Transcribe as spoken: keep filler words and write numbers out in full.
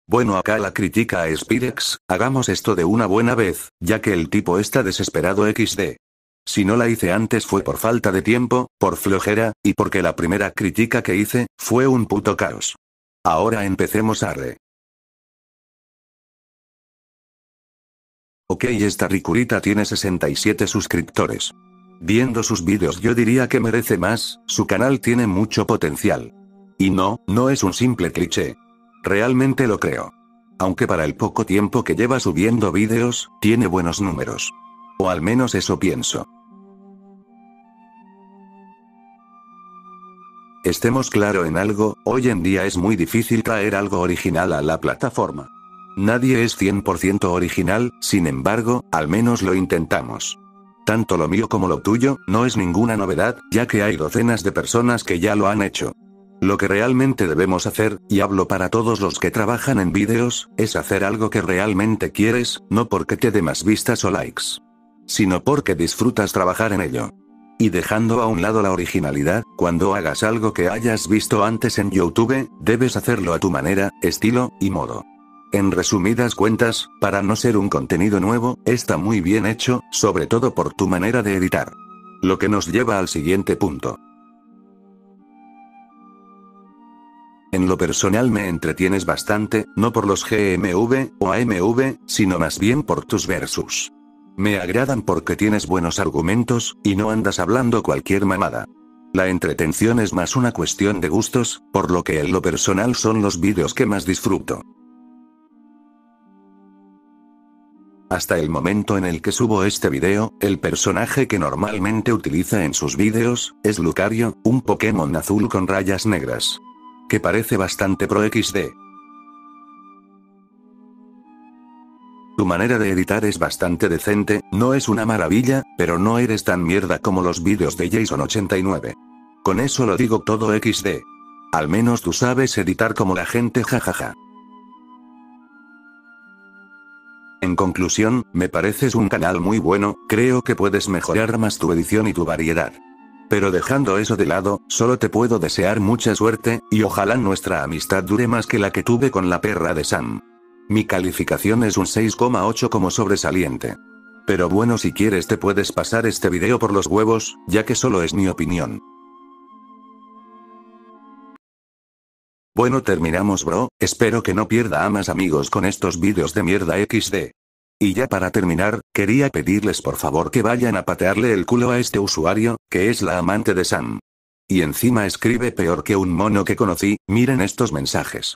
Bueno, acá la crítica a Spirex, hagamos esto de una buena vez, ya que el tipo está desesperado equis de. Si no la hice antes fue por falta de tiempo, por flojera, y porque la primera crítica que hice, fue un puto caos. Ahora empecemos a re. Ok, esta ricurita tiene sesenta y siete suscriptores. Viendo sus vídeos yo diría que merece más, su canal tiene mucho potencial. Y no, no es un simple cliché. Realmente lo creo. Aunque para el poco tiempo que lleva subiendo vídeos, tiene buenos números. O al menos eso pienso. Estemos claro en algo, hoy en día es muy difícil traer algo original a la plataforma. Nadie es cien por ciento original, sin embargo, al menos lo intentamos. Tanto lo mío como lo tuyo, no es ninguna novedad, ya que hay docenas de personas que ya lo han hecho. Lo que realmente debemos hacer, y hablo para todos los que trabajan en vídeos, es hacer algo que realmente quieres, no porque te dé más vistas o likes, sino porque disfrutas trabajar en ello. Y dejando a un lado la originalidad, cuando hagas algo que hayas visto antes en YouTube, debes hacerlo a tu manera, estilo, y modo. En resumidas cuentas, para no ser un contenido nuevo, está muy bien hecho, sobre todo por tu manera de editar. Lo que nos lleva al siguiente punto. En lo personal me entretienes bastante, no por los G M V o A M V, sino más bien por tus versus. Me agradan porque tienes buenos argumentos, y no andas hablando cualquier mamada. La entretención es más una cuestión de gustos, por lo que en lo personal son los vídeos que más disfruto. Hasta el momento en el que subo este video, el personaje que normalmente utiliza en sus vídeos, es Lucario, un Pokémon azul con rayas negras. Que parece bastante pro equis de. Tu manera de editar es bastante decente, no es una maravilla, pero no eres tan mierda como los vídeos de Jason ochenta y nueve. Con eso lo digo todo equis de. Al menos tú sabes editar como la gente, jajaja. En conclusión, me pareces un canal muy bueno, creo que puedes mejorar más tu edición y tu variedad. Pero dejando eso de lado, solo te puedo desear mucha suerte, y ojalá nuestra amistad dure más que la que tuve con la perra de Sam. Mi calificación es un seis coma ocho como sobresaliente. Pero bueno, si quieres te puedes pasar este video por los huevos, ya que solo es mi opinión. Bueno, terminamos, bro, espero que no pierda a más amigos con estos vídeos de mierda equis de. Y ya para terminar, quería pedirles por favor que vayan a patearle el culo a este usuario, que es la amante de Sam. Y encima escribe peor que un mono que conocí, miren estos mensajes.